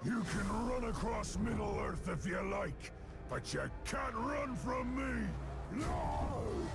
You can run across Middle-earth if you like, but you can't run from me! No!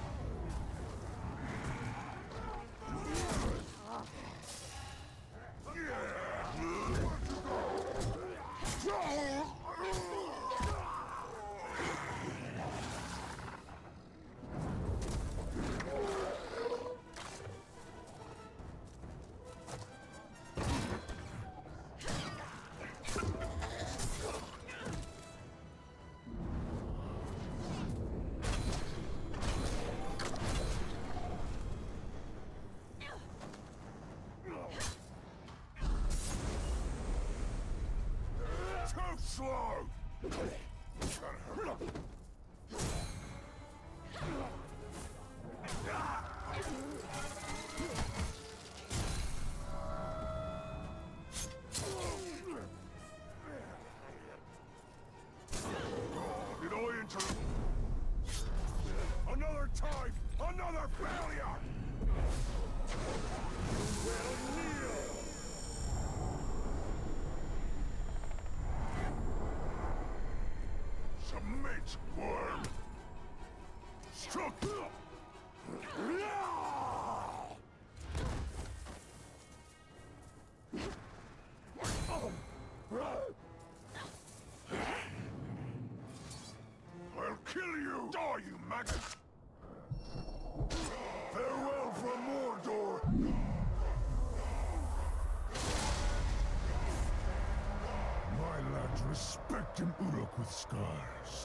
Too slow! Did I interrupt? Another time! Another failure! Well, kneel! Submit, worm! Struck! I'll kill you! Die, you maggot! Farewell from Mordor! My lads respect an Uruk with scars.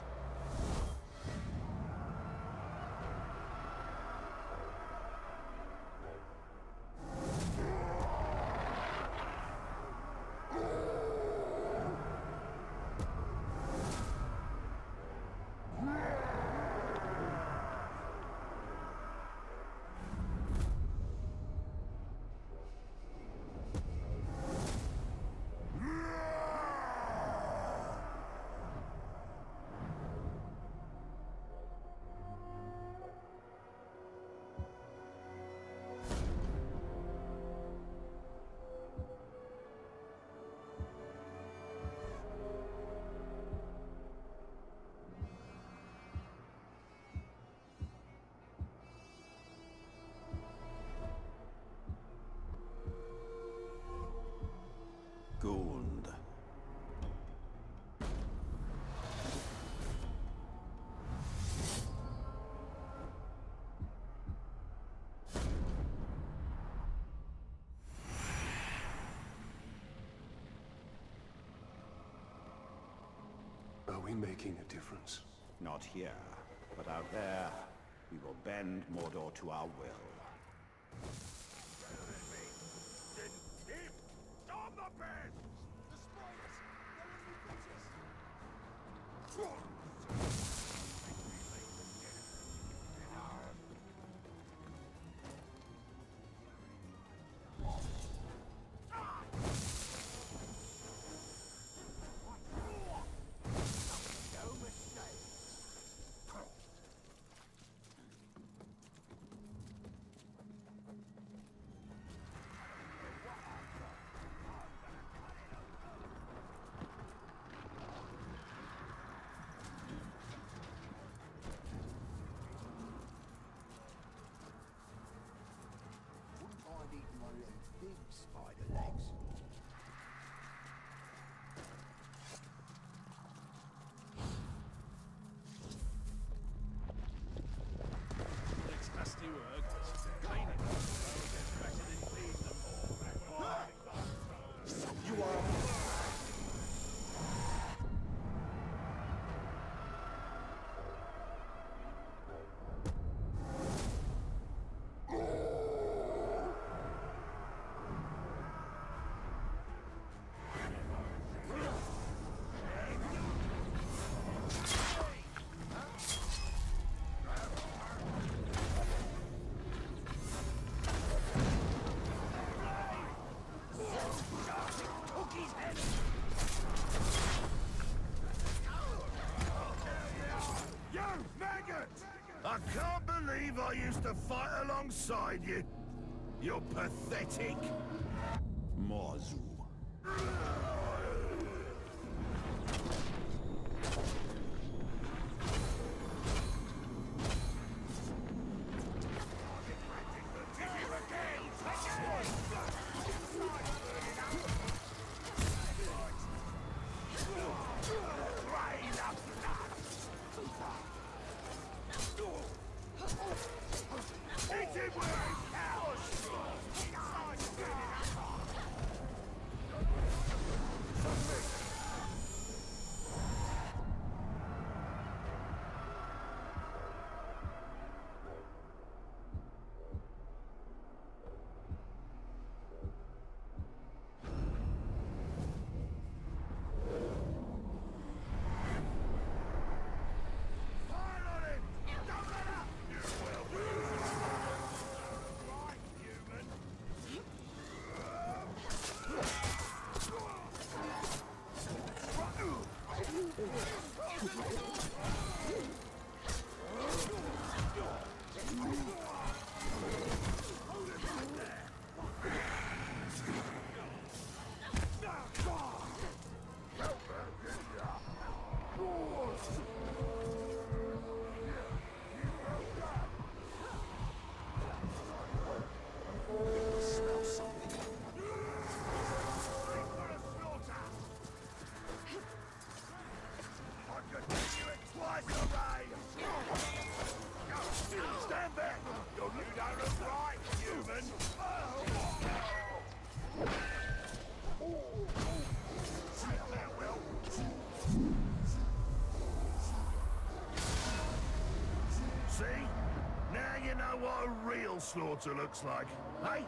Gund. Are we making a difference? Not here, but out there, we will bend Mordor to our will. On the bed! Big spider legs. It's nasty work. Cleaning them gets better than cleaning them all. You are. I can't believe I used to fight alongside you. You're pathetic. Morzu. real slaughter looks like. Hey!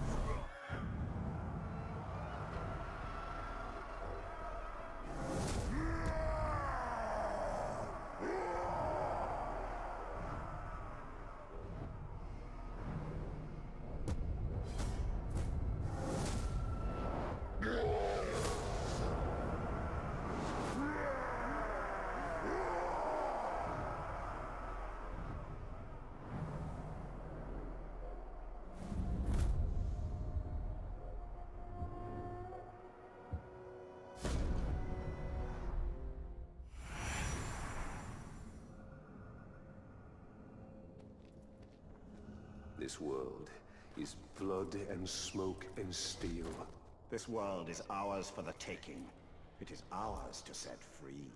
This world is blood and smoke and steel. This world is ours for the taking. It is ours to set free.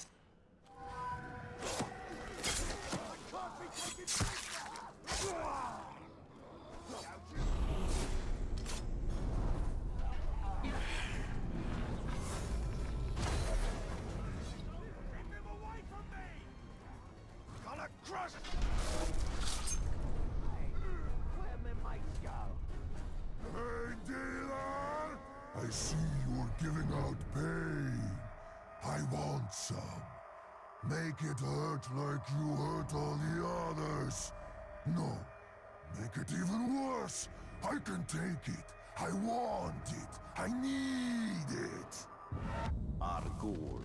I see you're giving out pain. I want some. Make it hurt like you hurt all the others. No, make it even worse. I can take it. I want it. I need it. Argul.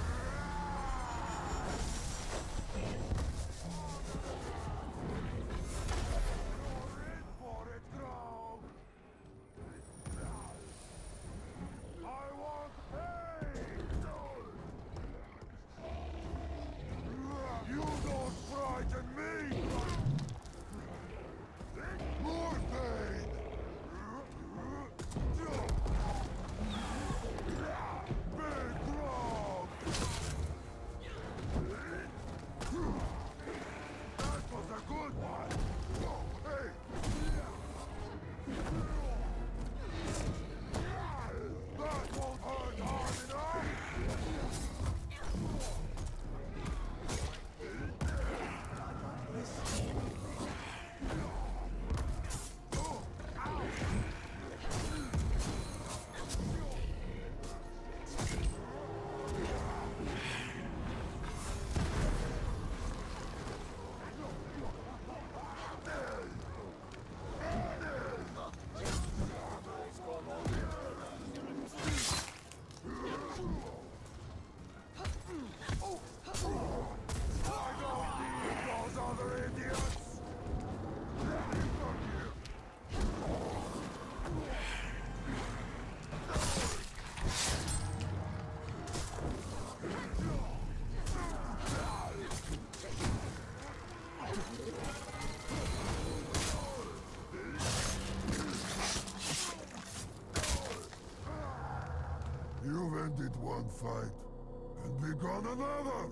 You've ended one fight, and begun another!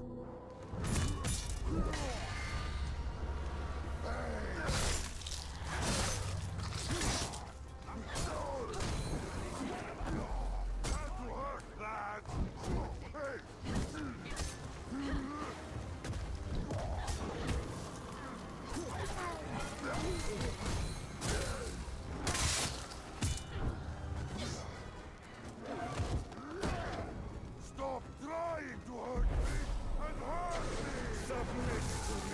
Stop trying to hurt me and hurt me! Submit to me!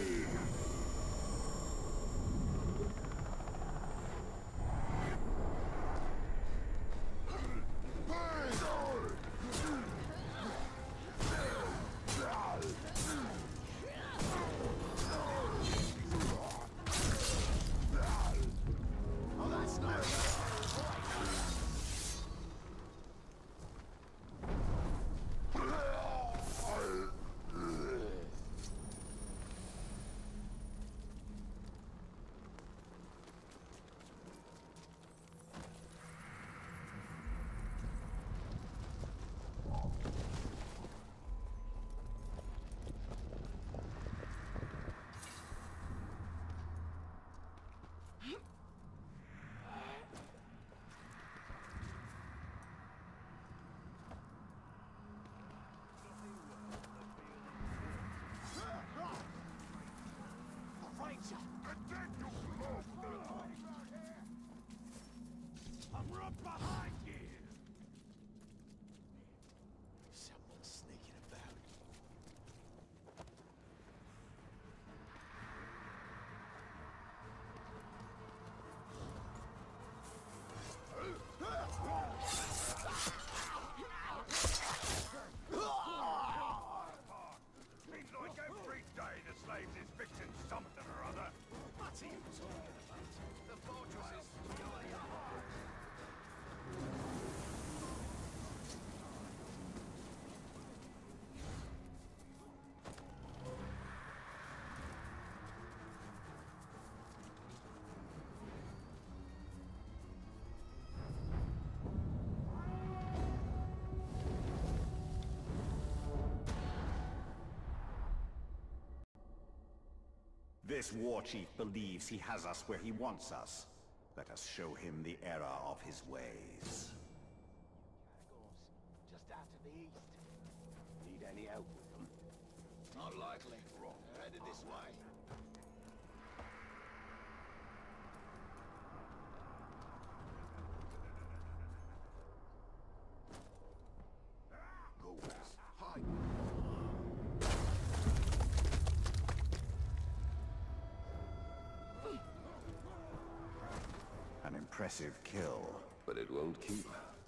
This war chief believes he has us where he wants us. Let us show him the error of his ways. Just out to the east. Need any help with them? Not likely. They're headed this way. Ghouls. Hide. An impressive kill. But it won't keep.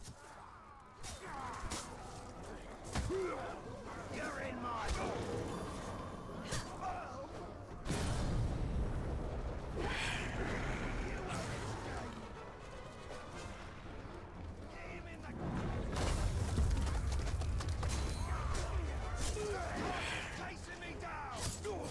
You're in my... Chasing me down!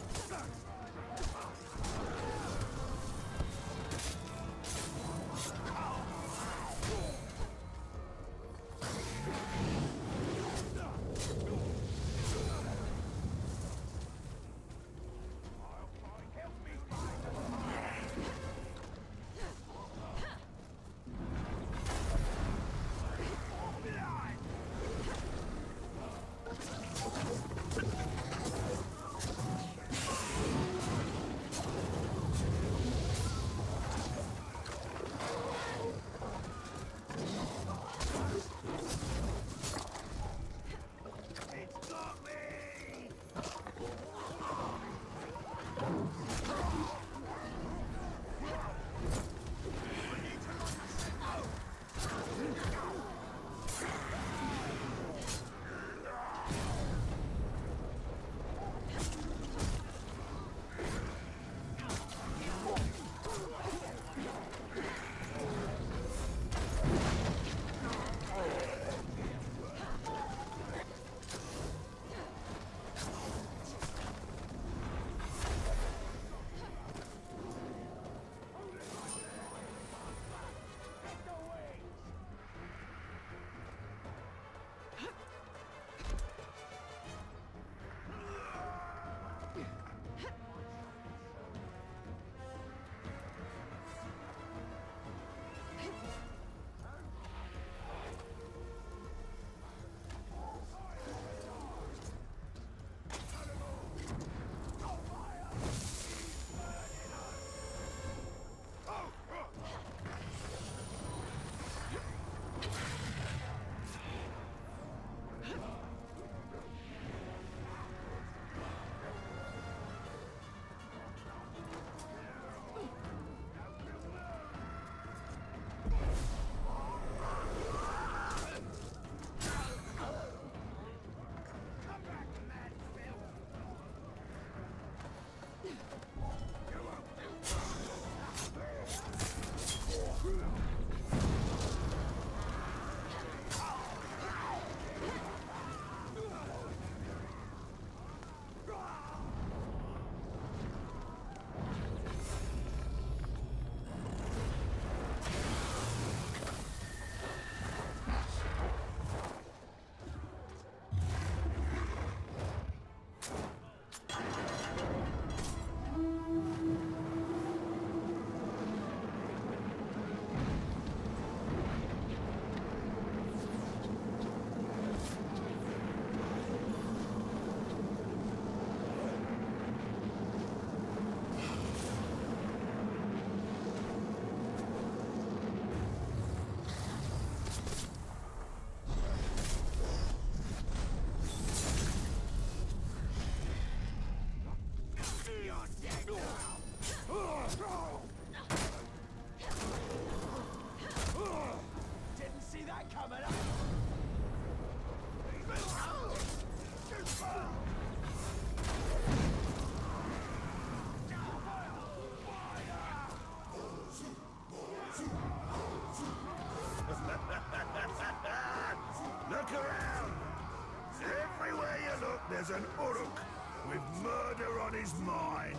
There's an Uruk with murder on his mind.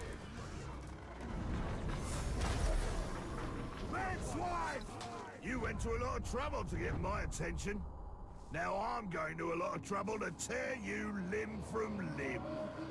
Man swine! You went to a lot of trouble to get my attention. Now I'm going to a lot of trouble to tear you limb from limb.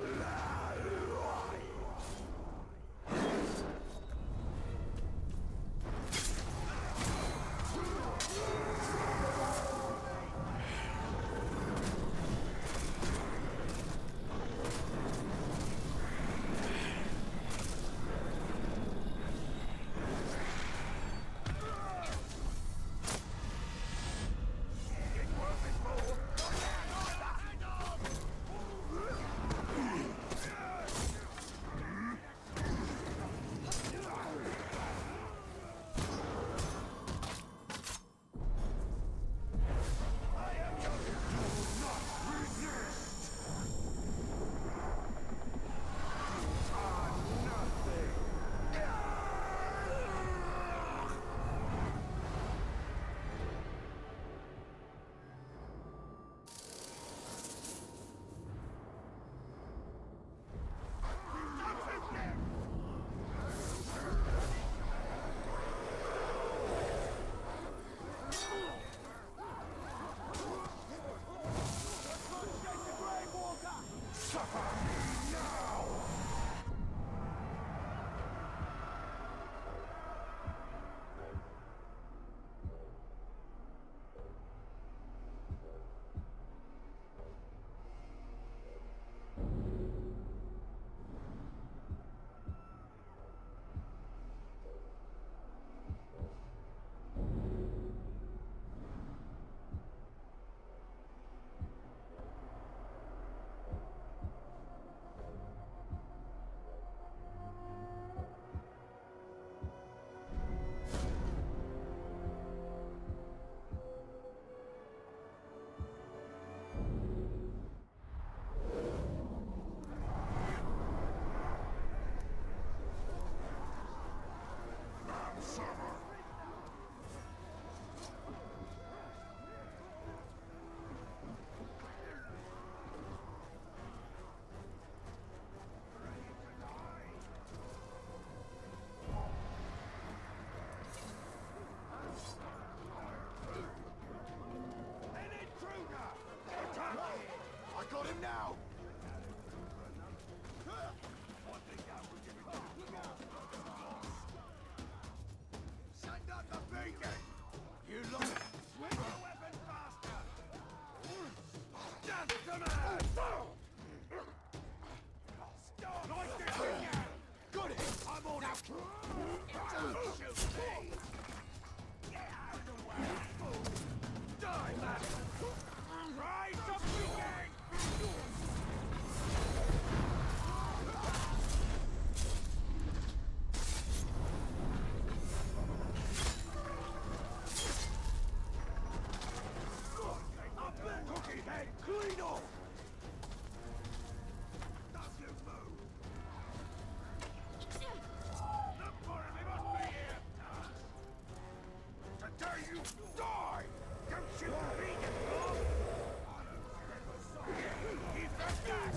Now! Send out the beacon! You look! Swing your weapon faster! Just come on! Stop! Like this again! Got it! I'm on it! Don't shoot me! Get out of the way! Die, man! Rise up again! Cookie head, clean off! Does you move? Look for him, he must be here! Today you die! Don't you beat it, Bob! Keep that gas!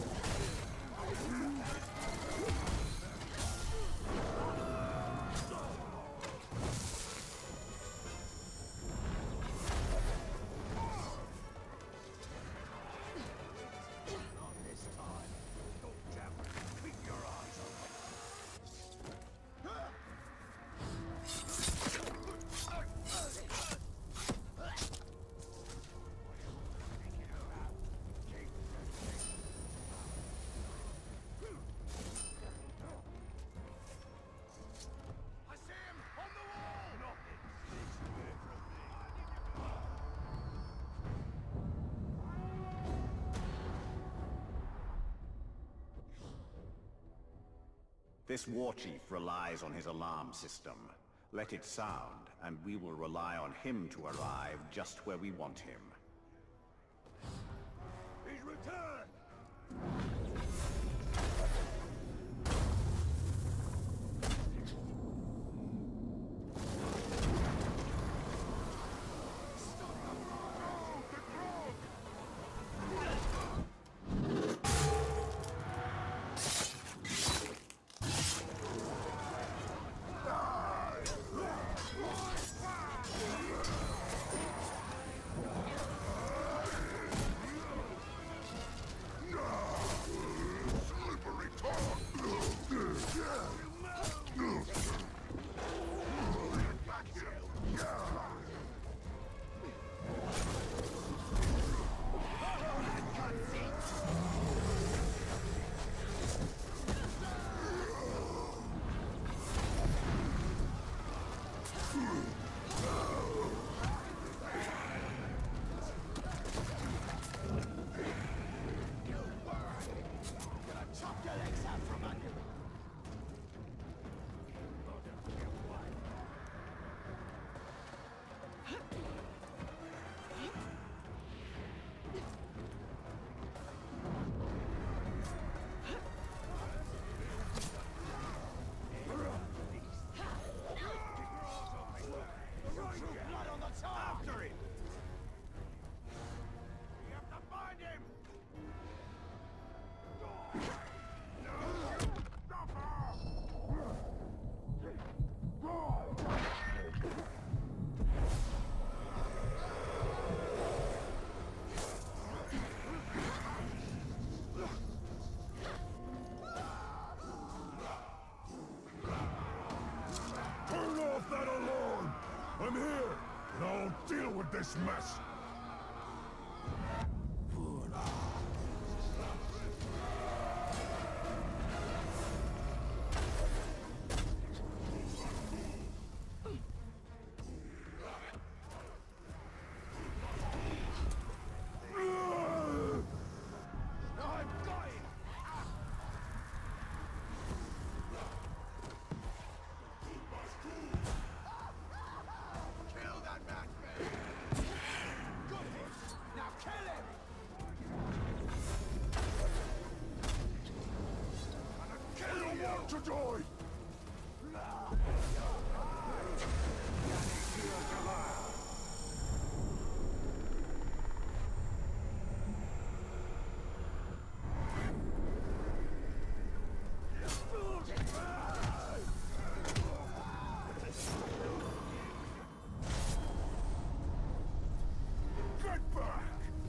This war chief relies on his alarm system. Let it sound, and we will rely on him to arrive just where we want him. He's returned! this mess! To joy! Get back!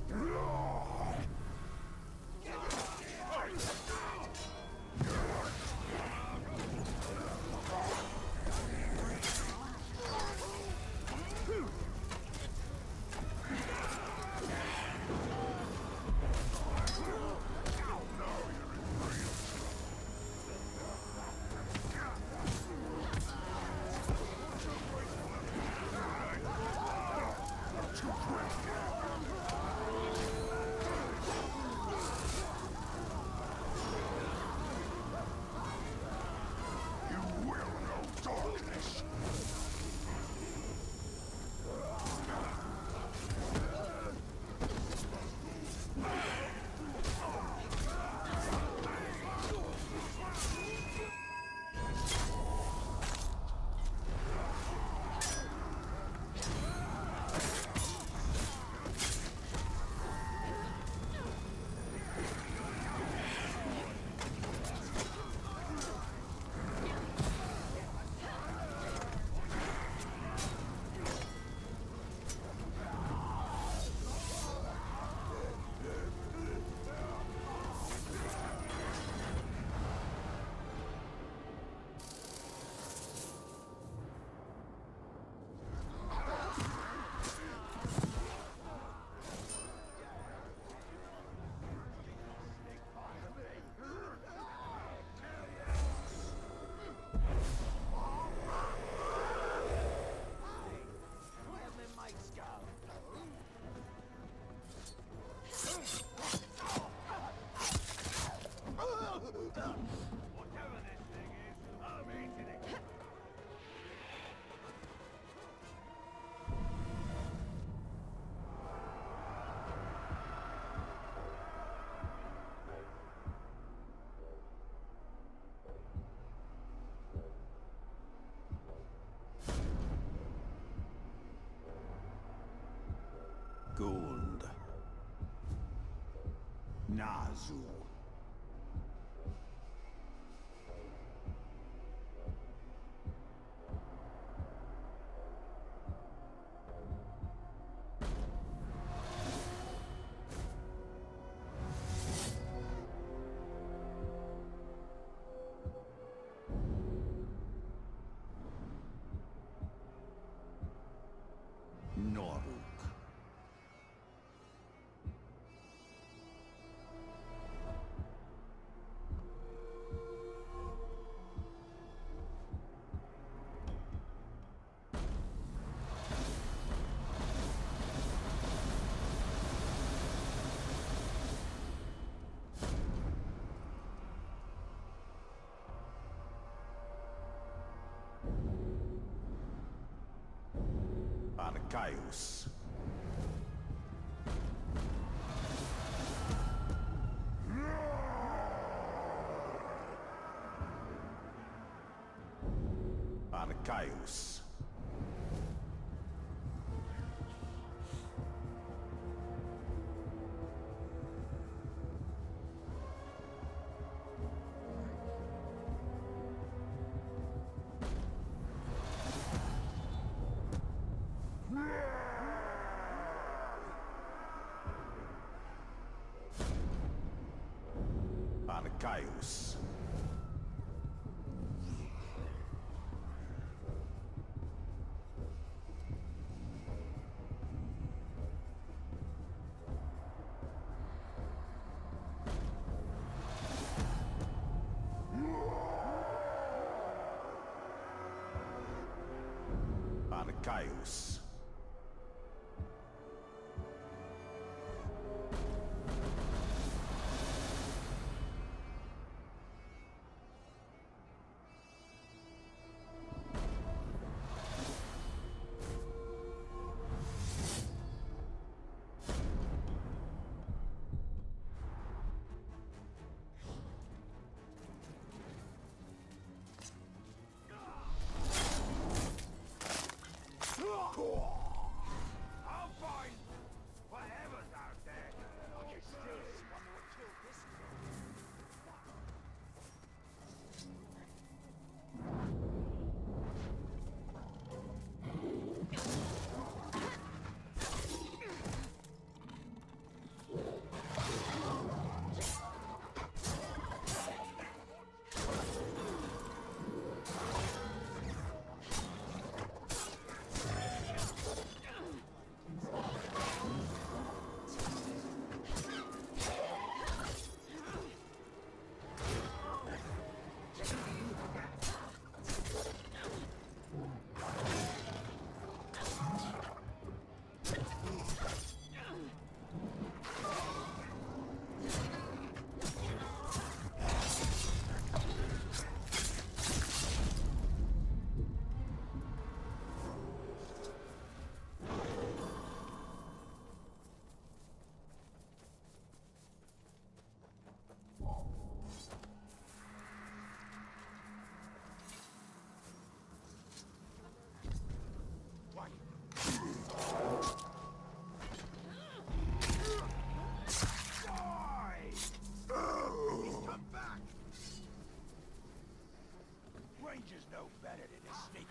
Gund. Nazu. Noruk. Arcaius. Arcaius. Arcaius. Arceus. I'll find whatever's out there. I can still see one more kill this Rangers know better than to sneak